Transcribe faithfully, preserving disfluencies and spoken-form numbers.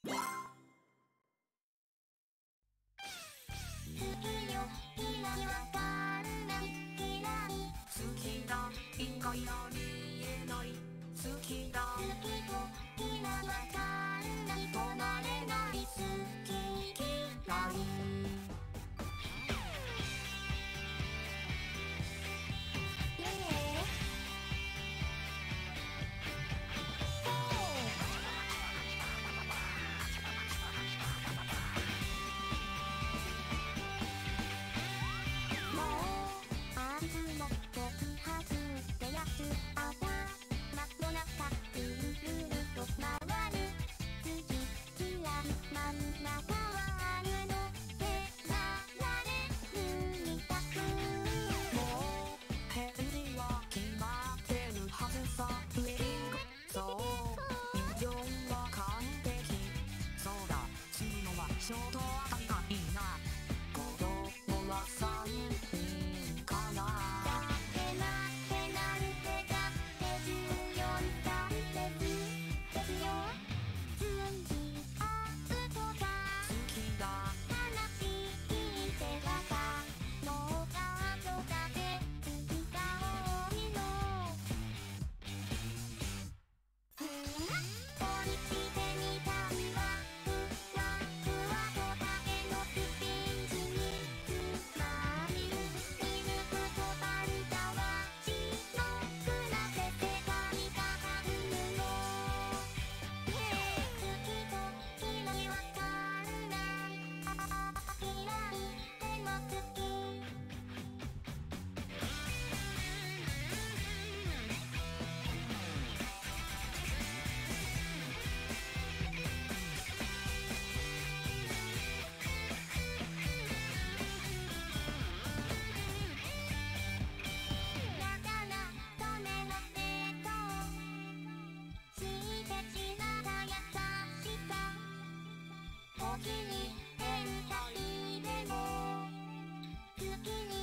意外な見えない好きだ好きと今わかんない止まれない好き嫌いちょうどあたりがいいな子供はさんにんかなだってなってなんてだってじゅうよんさんですですよ順次アップとか好きだ話聞いてばかのがとかで好きが多いのふん降りしてみたいわお気に変態でも好きに